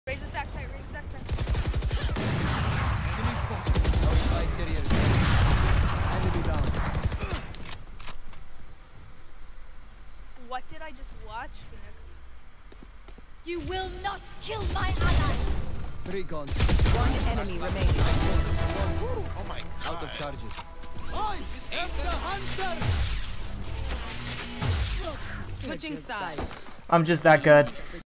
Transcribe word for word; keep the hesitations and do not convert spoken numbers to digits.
Raise his backside, raise his backside. Enemy spotted. Outside carrier. Enemy down. What did I just watch, Phoenix? You will not kill my ally. Three gone. One enemy remaining. Oh my god. Out of charges. Switching sides. I'm just that good.